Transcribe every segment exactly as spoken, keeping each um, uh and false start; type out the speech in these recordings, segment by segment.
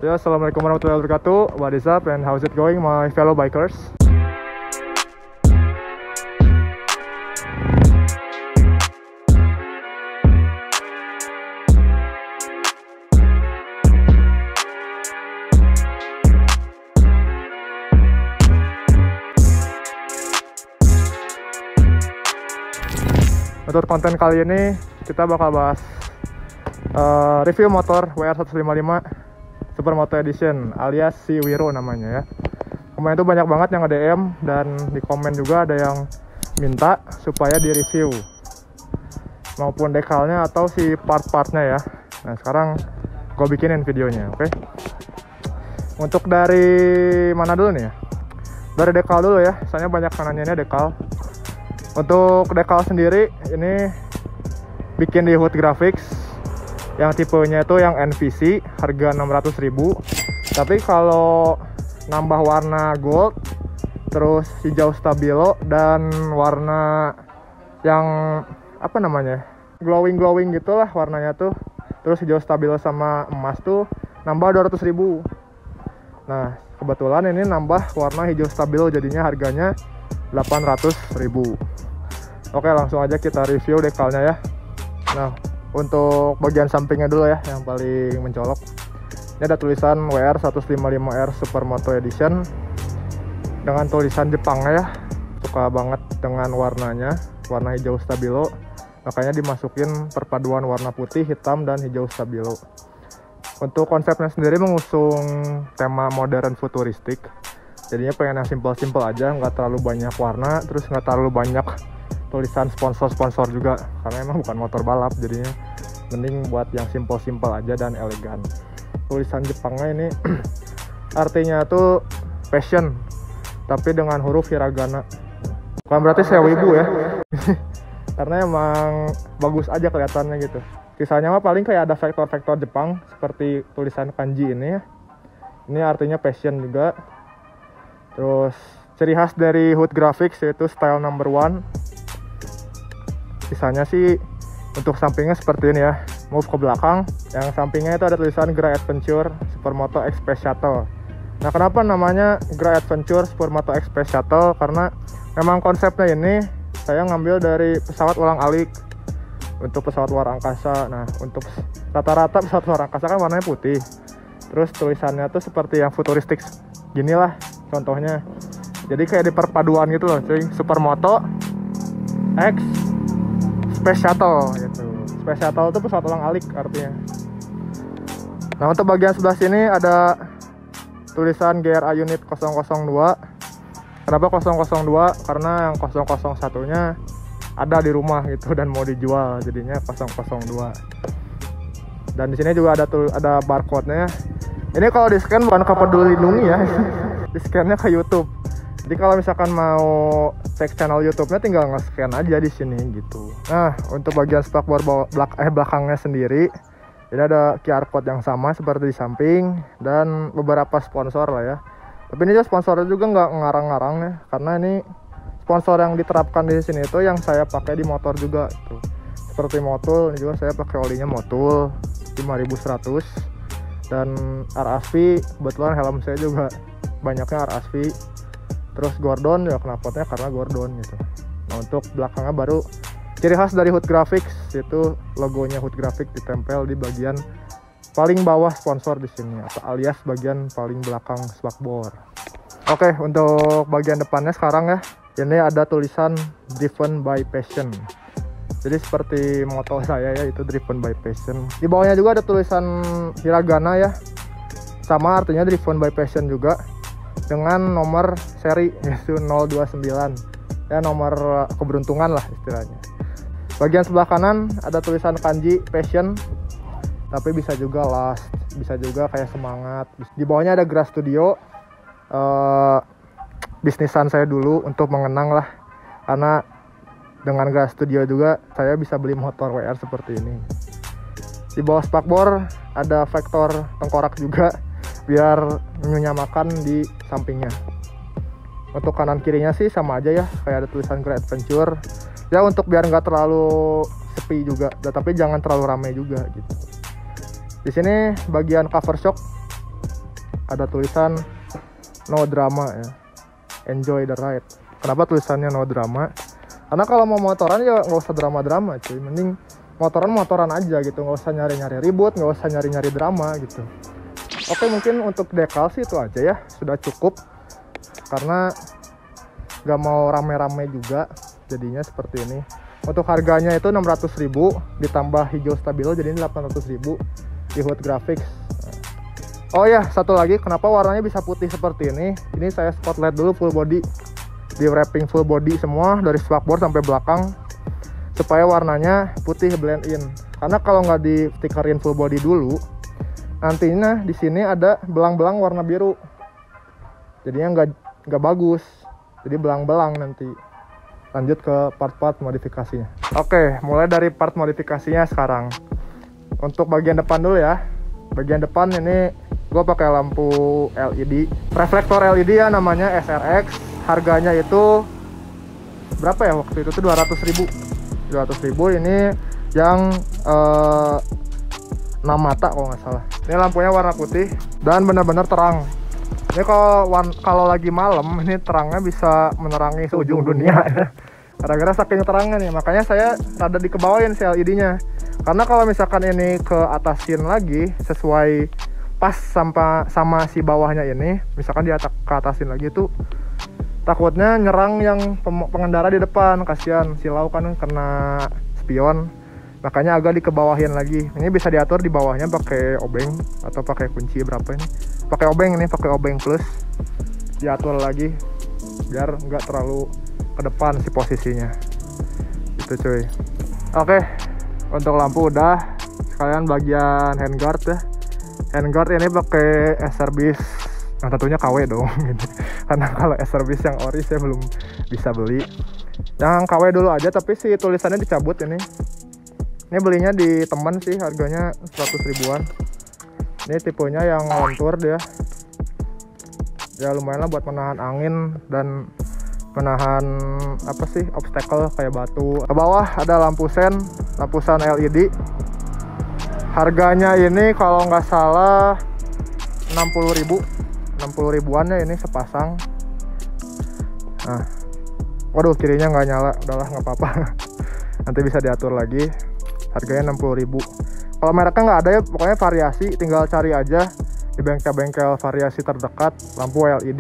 Ya, assalamualaikum warahmatullahi wabarakatuh. What is up and how's it going, my fellow bikers? Untuk konten kali ini kita bakal bahas uh, review motor W R seratus lima puluh lima Supermoto Edition alias si Wiro namanya ya. Kemarin itu banyak banget yang nge-D M dan di komen juga ada yang minta supaya di review maupun dekalnya atau si part-partnya ya. Nah sekarang gue bikinin videonya, oke? Okay? Untuk dari mana dulu nih ya? Dari dekal dulu ya, soalnya banyak nanyanya dekal. Untuk dekal sendiri ini bikin di Hood Graphics yang tipenya itu yang N V C, harga enam ratus ribu. Tapi kalau nambah warna gold, terus hijau stabilo dan warna yang apa namanya, glowing glowing gitulah warnanya tuh, terus hijau stabilo sama emas tuh nambah dua ratus ribu. Nah kebetulan ini nambah warna hijau stabilo, jadinya harganya delapan ratus ribu. Oke, langsung aja kita review dekalnya ya. Nah untuk bagian sampingnya dulu ya, yang paling mencolok. Ini ada tulisan W R seratus lima puluh lima R Supermoto Edition dengan tulisan Jepangnya ya. Suka banget dengan warnanya, warna hijau stabilo. Makanya dimasukin perpaduan warna putih, hitam, dan hijau stabilo. Untuk konsepnya sendiri mengusung tema modern futuristik. Jadinya pengen yang simple-simple aja, nggak terlalu banyak warna, terus nggak terlalu banyak tulisan sponsor-sponsor juga, karena emang bukan motor balap, jadinya mending buat yang simple-simple aja dan elegan. Tulisan Jepangnya ini artinya tuh passion, tapi dengan huruf hiragana. Bukan berarti saya wibu ya karena emang bagus aja kelihatannya gitu. Kisahnya mah paling kayak ada vektor-vektor Jepang seperti tulisan kanji ini ya. Ini artinya passion juga. Terus ciri khas dari Hood Graphics yaitu style number one. Sisanya sih untuk sampingnya seperti ini ya, move ke belakang. Yang sampingnya itu ada tulisan Gra Adventure Supermoto Express Shuttle. Nah kenapa namanya Gra Adventure Supermoto Express Shuttle? Karena memang konsepnya ini saya ngambil dari pesawat ulang-alik untuk pesawat luar angkasa. Nah untuk rata-rata pesawat luar angkasa kan warnanya putih, terus tulisannya tuh seperti yang futuristik gini lah contohnya. Jadi kayak di perpaduan gitu loh cuy, Supermoto X Space Shuttle gitu. Space Shuttle itu pesawat ulang-alik artinya. Nah untuk bagian sebelah sini ada tulisan G R A Unit nol nol dua. Kenapa nol nol dua? Karena yang nol nol satu-nya ada di rumah gitu dan mau dijual, jadinya nol nol dua. Dan di sini juga ada tuh ada barcode-nya. Ini kalau di scan bukan ke Peduli Lindungi ya, di scan-nya ke YouTube. Jadi kalau misalkan mau cek channel YouTube-nya tinggal nge-scan aja di sini gitu. Nah, untuk bagian spakbor belak eh belakangnya sendiri, ini ada Q R code yang sama seperti di samping dan beberapa sponsor lah ya. Tapi ini sponsornya juga nggak ngarang-ngarang ya, karena ini sponsor yang diterapkan di sini itu yang saya pakai di motor juga gitu. Seperti Motul, ini juga saya pakai olinya Motul lima ribu seratus dan R A S V, kebetulan helm saya juga banyaknya R A S V. Terus Gordon ya, knalpotnya karena Gordon gitu. Nah untuk belakangnya baru ciri khas dari Hood Graphics, yaitu logonya Hood Graphics ditempel di bagian paling bawah sponsor di sini, atau alias bagian paling belakang spakbor. Oke, untuk bagian depannya sekarang ya, ini ada tulisan Driven by Passion. Jadi seperti moto saya ya, itu Driven by Passion. Di bawahnya juga ada tulisan hiragana ya, sama artinya Driven by Passion juga, dengan nomor seri yaitu nol dua sembilan ya, nomor keberuntungan lah istilahnya. Bagian sebelah kanan ada tulisan kanji passion, tapi bisa juga last, bisa juga kayak semangat. Di bawahnya ada Gra Studio, uh, bisnisan saya dulu untuk mengenang lah, karena dengan Gra Studio juga saya bisa beli motor W R seperti ini. Di bawah spakbor ada vektor tengkorak juga biar menyamakan di sampingnya. Untuk kanan kirinya sih sama aja ya, kayak ada tulisan Gra Adventure ya, untuk biar nggak terlalu sepi juga, tapi jangan terlalu ramai juga gitu. Di sini bagian cover shock ada tulisan no drama ya, enjoy the ride. Kenapa tulisannya no drama? Karena kalau mau motoran ya nggak usah drama-drama cuy, mending motoran-motoran aja gitu, nggak usah nyari-nyari ribut, nggak usah nyari-nyari drama gitu. Oke, mungkin untuk dekal sih itu aja ya, sudah cukup karena nggak mau rame-rame juga jadinya seperti ini. Untuk harganya itu enam ratus ribu ditambah hijau stabilo jadi delapan ratus ribu di Hood Graphics. Oh ya, satu lagi, kenapa warnanya bisa putih seperti ini? Ini saya spotlight dulu full body, di wrapping full body semua dari spakbor sampai belakang supaya warnanya putih blend in. Karena kalau nggak di stikerin full body dulu, nantinya di sini ada belang-belang warna biru, jadinya nggak nggak bagus, jadi belang-belang nanti. Lanjut ke part-part modifikasinya. Oke, mulai dari part modifikasinya sekarang. Untuk bagian depan dulu ya. Bagian depan ini gue pakai lampu L E D, reflektor L E D ya, namanya S R X. Harganya itu berapa ya waktu itu tuh dua ratus ribu. dua ratus ribu ini yang eh, enam mata kalau nggak salah. Ini lampunya warna putih dan benar-benar terang. Ini kalau kalau lagi malam ini terangnya bisa menerangi seujung dunia. Gara-gara saking terangnya nih, makanya saya rada dikebawain si L E D-nya. Karena kalau misalkan ini ke atasin lagi sesuai pas sama sama si bawahnya ini, misalkan di atas ke atasin lagi tuh takutnya nyerang yang pengendara di depan, kasihan silau kan kena spion. Makanya agak dikebawahin lagi. Ini bisa diatur di bawahnya pakai obeng atau pakai kunci berapa ini? Pakai obeng ini, pakai obeng plus. Diatur lagi biar nggak terlalu ke depan si posisinya. Itu cuy. Oke, untuk lampu udah. Sekalian bagian handguard ya. Handguard ini pakai S-Service. Nah, tentunya K W dong gitu. Karena kalau S-Service yang ori saya belum bisa beli. Yang K W dulu aja, tapi si tulisannya dicabut ini. Ini belinya di teman sih, harganya seratus ribuan. Ini tipenya yang lentur dia. Ya lumayan lah buat menahan angin dan menahan apa sih, obstacle kayak batu. Ke bawah ada lampu sen, lampu sen L E D. Harganya ini kalau nggak salah enam puluh ribu, enam puluh ribuan ya ini sepasang. Nah, waduh kirinya nggak nyala, udahlah nggak apa-apa. Nanti bisa diatur lagi. Harganya enam puluh ribu. Kalau mereknya nggak ada ya, pokoknya variasi, tinggal cari aja di bengkel-bengkel variasi terdekat lampu L E D.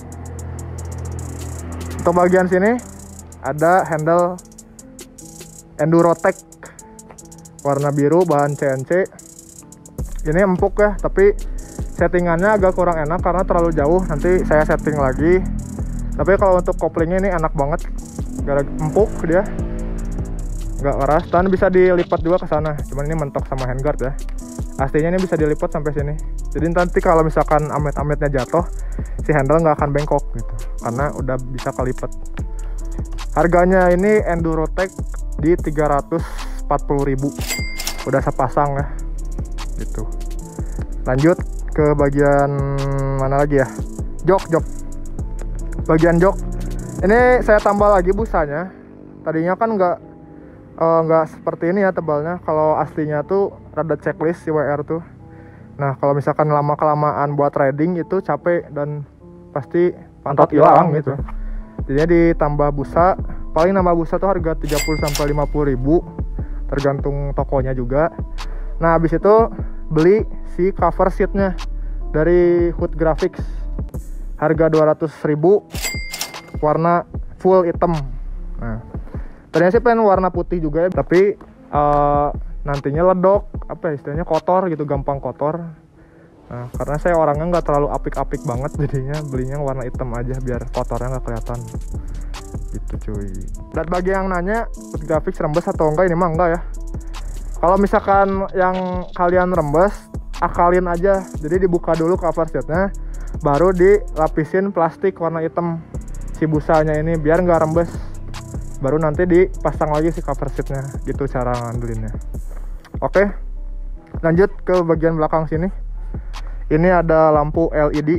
Untuk bagian sini ada handle Endurotech warna biru, bahan C N C. Ini empuk ya, tapi settingannya agak kurang enak karena terlalu jauh. Nanti saya setting lagi. Tapi kalau untuk koplingnya ini enak banget, gara empuk dia, nggak keras. Dan bisa dilipat juga ke sana. Cuman ini mentok sama handguard ya. Aslinya ini bisa dilipat sampai sini. Jadi nanti kalau misalkan amet-ametnya jatuh, si handle nggak akan bengkok gitu, karena udah bisa kelipat. Harganya ini Endurotech di tiga ratus empat puluh ribu. Udah sepasang ya. Gitu. Lanjut ke bagian mana lagi ya? Jok, jok. Bagian jok. Ini saya tambah lagi busanya. Tadinya kan nggak nggak uh, seperti ini ya tebalnya. Kalau aslinya tuh rada checklist si W R tuh. Nah kalau misalkan lama kelamaan buat riding itu capek dan pasti pantat hilang gitu. Jadinya ditambah busa. Paling nambah busa tuh harga tiga puluh sampai lima puluh ribu, tergantung tokonya juga. Nah habis itu beli si cover sheetnya dari Hood Graphics, harga dua ratus ribu, warna full hitam. Nah tadinya sih pengen warna putih juga ya, tapi uh, nantinya ledok, apa ya istilahnya, kotor gitu, gampang kotor. Nah karena saya orangnya nggak terlalu apik-apik banget, jadinya belinya warna hitam aja biar kotornya nggak kelihatan gitu cuy. Dan bagi yang nanya Hood Graphics rembes atau enggak, ini mah enggak ya. Kalau misalkan yang kalian rembes, akalin aja. Jadi dibuka dulu cover sheetnya, baru dilapisin plastik warna hitam si busanya ini biar nggak rembes. Baru nanti dipasang lagi si cover sheetnya, gitu cara ngandelinnya. Oke, lanjut ke bagian belakang sini. Ini ada lampu L E D,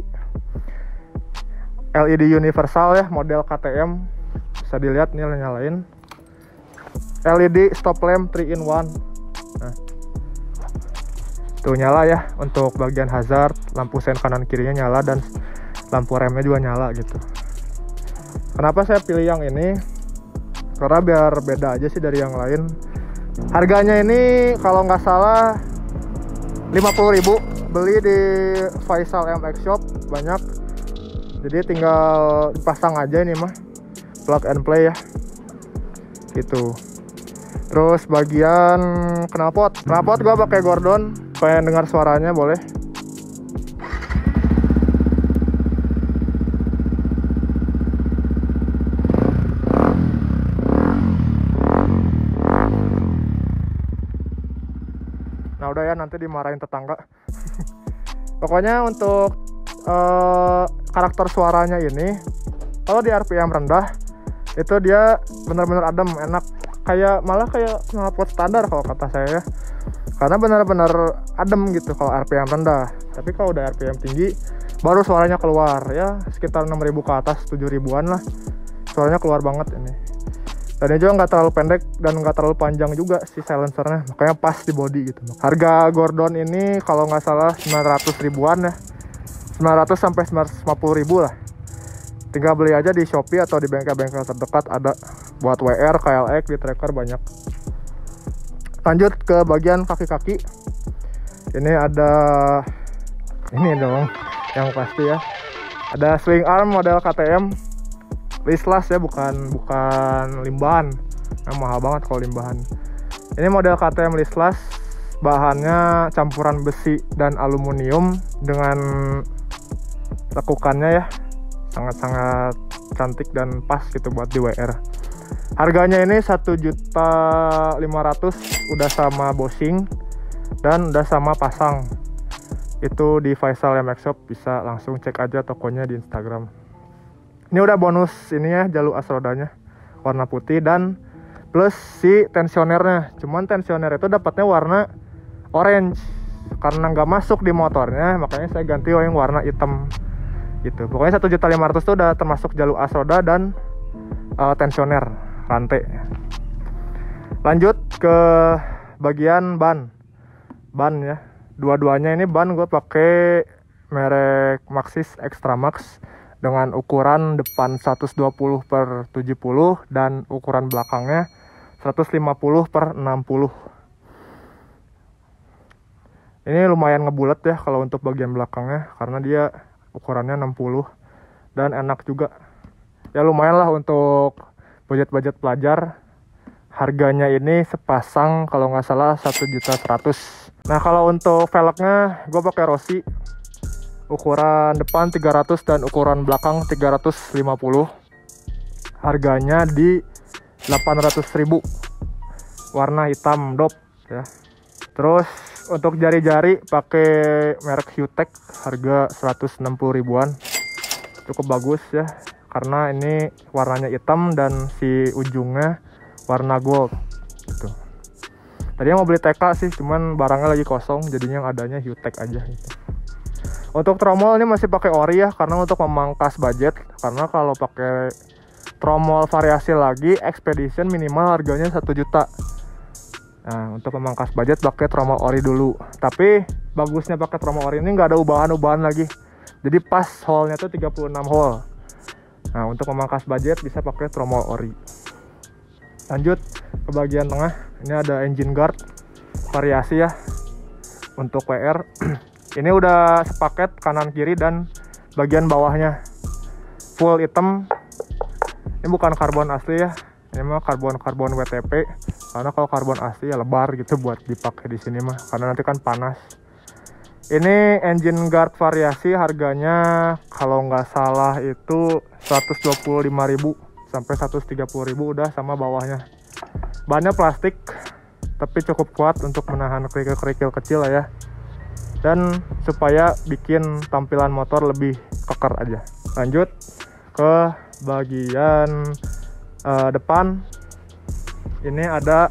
L E D universal ya, model K T M. Bisa dilihat nih, nyalain. L E D stop lamp three in one. Nah, Tuh nyala ya, untuk bagian hazard, lampu sen kanan kirinya nyala dan lampu remnya juga nyala gitu. Kenapa saya pilih yang ini? Karena biar beda aja sih dari yang lain. Harganya ini kalau nggak salah lima puluh ribu, beli di Faisal M X Shop banyak. Jadi tinggal dipasang aja ini mah, plug and play ya gitu. Terus bagian knalpot, knalpot gua pakai Gordon. Pengen dengar suaranya boleh? Nah udah ya, nanti dimarahin tetangga. Pokoknya untuk uh, karakter suaranya ini, kalau di R P M rendah itu dia benar-benar adem, enak, kayak malah kayak knalpot standar kalau kata saya ya. Karena benar-benar adem gitu kalau R P M rendah. Tapi kalau udah R P M tinggi baru suaranya keluar ya, sekitar enam ribu ke atas, tujuh ribuan lah. Suaranya keluar banget ini. Dan ini juga nggak terlalu pendek dan nggak terlalu panjang juga si silencernya, makanya pas di body gitu. Harga Gordon ini kalau nggak salah sembilan ratus ribuan ya, sembilan ratus sampai sembilan ratus lima puluh ribu lah. Tinggal beli aja di Shopee atau di bengkel-bengkel terdekat ada. Buat W R, K L X, di tracker banyak. Lanjut ke bagian kaki-kaki. Ini ada ini dong yang pasti ya. Ada swing arm model K T M. Listless ya, bukan bukan limbahan. Nah, mahal banget kalau limbahan. Ini model K T M listless. Bahannya campuran besi dan aluminium dengan lekukannya ya. Sangat-sangat cantik dan pas gitu buat di W R. Harganya ini satu juta lima ratus ribu, udah sama bosing dan udah sama pasang. Itu di Faisal M X Shop, bisa langsung cek aja tokonya di Instagram. Ini udah bonus ini ya, jalur as rodanya warna putih dan plus si tensionernya. Cuman tensioner itu dapatnya warna orange karena nggak masuk di motornya, makanya saya ganti yang warna hitam gitu. Pokoknya satu juta lima ratus ribu itu udah termasuk jalur as roda dan uh, tensioner rantai. Lanjut ke bagian ban. Ban ya. Dua-duanya ini ban gue pakai merek Maxxis Extra Max dengan ukuran depan seratus dua puluh per tujuh puluh dan ukuran belakangnya seratus lima puluh per enam puluh. Ini lumayan ngebulet ya kalau untuk bagian belakangnya karena dia ukurannya enam puluh dan enak juga. Ya lumayan lah untuk budget-budget pelajar. Harganya ini sepasang kalau nggak salah satu juta seratus ribu. Nah kalau untuk velgnya gue pakai Rossi. Ukuran depan tiga ratus dan ukuran belakang tiga ratus lima puluh. Harganya di delapan ratus ribu. Warna hitam dop ya. Terus untuk jari-jari pakai merek Hutech, harga seratus enam puluh ribuan. Cukup bagus ya. Karena ini warnanya hitam dan si ujungnya warna gold gitu. Tadinya mau beli T K sih, cuman barangnya lagi kosong, jadinya yang adanya Hutech aja gitu. Untuk tromol ini masih pakai ori ya, karena untuk memangkas budget. Karena kalau pakai tromol variasi lagi, Expedition minimal harganya satu juta. Nah, untuk memangkas budget pakai tromol ori dulu. Tapi bagusnya pakai tromol ori ini nggak ada ubahan-ubahan lagi. Jadi pas hole-nya tuh tiga puluh enam hole. Nah, untuk memangkas budget bisa pakai tromol ori. Lanjut ke bagian tengah. Ini ada engine guard variasi ya untuk W R. Ini udah sepaket kanan kiri dan bagian bawahnya full hitam. Ini bukan karbon asli ya. Ini mah karbon-karbon W T P. Karena kalau karbon asli ya lebar gitu buat dipakai di sini mah. Karena nanti kan panas. Ini engine guard variasi, harganya kalau nggak salah itu seratus dua puluh lima ribu sampai seratus tiga puluh ribu udah sama bawahnya. Bannya plastik tapi cukup kuat untuk menahan kerikil-kerikil kecil lah ya. Dan supaya bikin tampilan motor lebih keker aja. Lanjut ke bagian uh, depan. Ini ada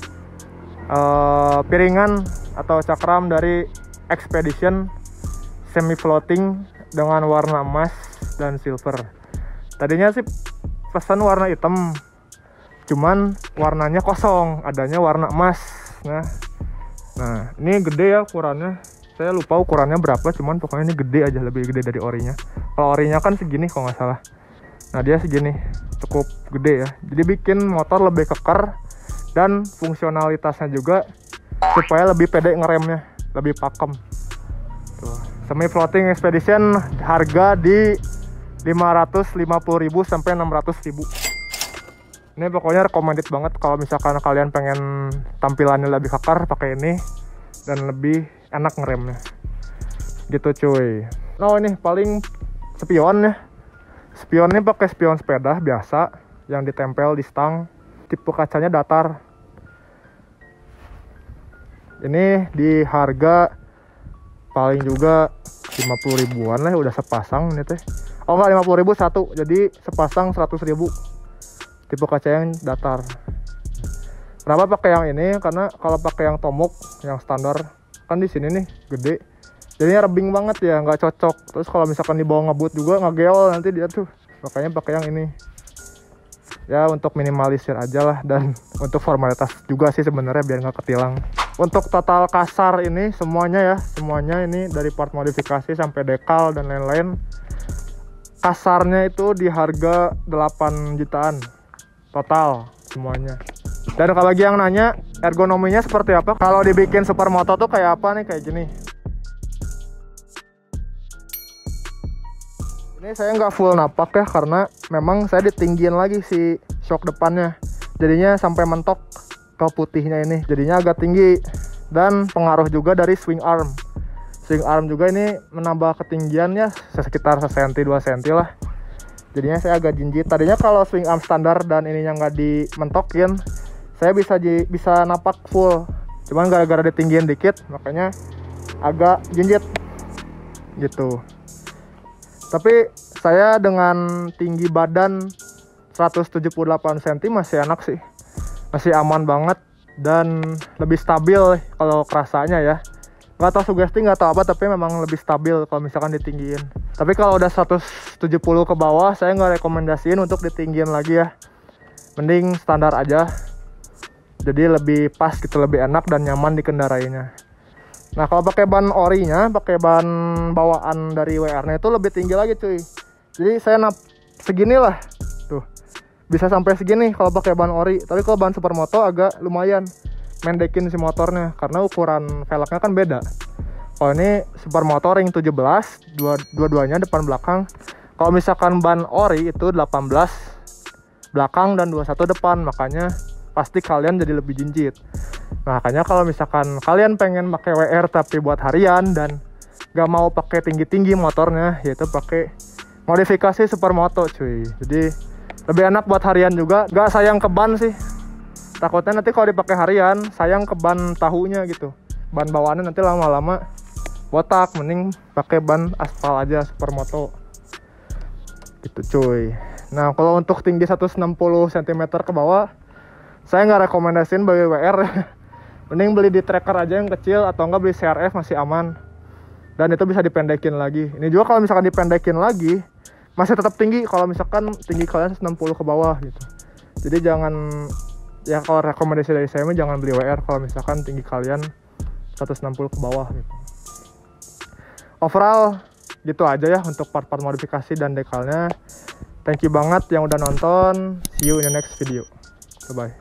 uh, piringan atau cakram dari Expedition semi floating dengan warna emas dan silver. Tadinya sih pesan warna hitam, cuman warnanya kosong, adanya warna emas. Nah, Nah ini gede ya ukurannya, saya lupa ukurannya berapa, cuman pokoknya ini gede aja, lebih gede dari orinya. Kalau orinya kan segini kalau nggak salah, nah dia segini, cukup gede ya. Jadi bikin motor lebih keker dan fungsionalitasnya juga supaya lebih pede ngeremnya, lebih pakem. Tuh. Semi floating expedition harga di lima ratus lima puluh ribu sampai enam ratus ribu. Ini pokoknya recommended banget kalau misalkan kalian pengen tampilannya lebih kekar, pakai ini dan lebih enak ngeremnya. Gitu cuy. Nah ini paling spion ya. Spion ini pakai spion sepeda biasa yang ditempel di stang. Tipe kacanya datar. Ini di harga paling juga lima puluh ribuan lah, udah sepasang ini teh. Oh enggak, lima puluh ribu satu, jadi sepasang seratus ribu. Tipe kaca yang datar. Kenapa pakai yang ini? Karena kalau pakai yang Tomuk yang standar kan di sini nih gede, jadinya rebing banget ya, nggak cocok. Terus kalau misalkan dibawa ngebut juga ngegeol nanti dia tuh, makanya pakai yang ini ya, untuk minimalisir aja lah, dan untuk formalitas juga sih sebenarnya biar nggak ketilang. Untuk total kasar ini semuanya ya, semuanya ini dari part modifikasi sampai dekal dan lain-lain, kasarnya itu di harga delapan jutaan total semuanya. Dan kalau lagi yang nanya ergonominya seperti apa, kalau dibikin supermoto tuh kayak apa nih, kayak gini. Ini saya nggak full napak ya, karena memang saya ditinggiin lagi si shock depannya, jadinya sampai mentok ke putihnya ini, jadinya agak tinggi. Dan pengaruh juga dari swing arm. Swing arm juga ini menambah ketinggiannya sekitar sesenti dua senti lah. Jadinya saya agak jinjit. Tadinya kalau swing arm standar dan ininya nggak dimentokin, saya bisa di, bisa napak full. Cuman gara-gara ditinggiin dikit, makanya agak jinjit gitu. Tapi saya dengan tinggi badan seratus tujuh puluh delapan sentimeter masih enak sih, masih aman banget dan lebih stabil kalau kerasanya ya. Nggak tahu sugesti, nggak tahu apa, tapi memang lebih stabil kalau misalkan ditinggiin. Tapi kalau udah seratus tujuh puluh ke bawah, saya nggak rekomendasiin untuk ditinggiin lagi ya. Mending standar aja. Jadi lebih pas gitu, lebih enak dan nyaman dikendarainya. Nah kalau pakai ban orinya, pakai ban bawaan dari W R-nya itu lebih tinggi lagi cuy. Jadi saya nap segini lah, tuh bisa sampai segini kalau pakai ban ori. Tapi kalau ban supermoto agak lumayan mendekin si motornya, karena ukuran velgnya kan beda. Kalau ini supermoto ring tujuh belas, dua, dua-duanya depan belakang. Kalau misalkan ban ori itu delapan belas belakang dan dua puluh satu depan, makanya pasti kalian jadi lebih jinjit. Nah, makanya kalau misalkan kalian pengen pakai W R tapi buat harian dan gak mau pakai tinggi-tinggi motornya, yaitu pakai modifikasi supermoto cuy. Jadi lebih enak buat harian juga, gak sayang ke ban sih. Takutnya nanti kalau dipakai harian sayang ke ban tahunya gitu, ban bawaannya nanti lama-lama botak. Mending pakai ban aspal aja supermoto gitu cuy. Nah kalau untuk tinggi seratus enam puluh sentimeter ke bawah, saya nggak rekomendasiin beli W R. Mending beli di tracker aja yang kecil, atau enggak beli C R F masih aman. Dan itu bisa dipendekin lagi. Ini juga kalau misalkan dipendekin lagi masih tetap tinggi kalau misalkan tinggi kalian seratus enam puluh ke bawah gitu. Jadi jangan, ya kalau rekomendasi dari saya jangan beli W R kalau misalkan tinggi kalian seratus enam puluh ke bawah gitu. Overall gitu aja ya untuk part-part modifikasi dan dekalnya. Thank you banget yang udah nonton. See you in the next video. Bye bye.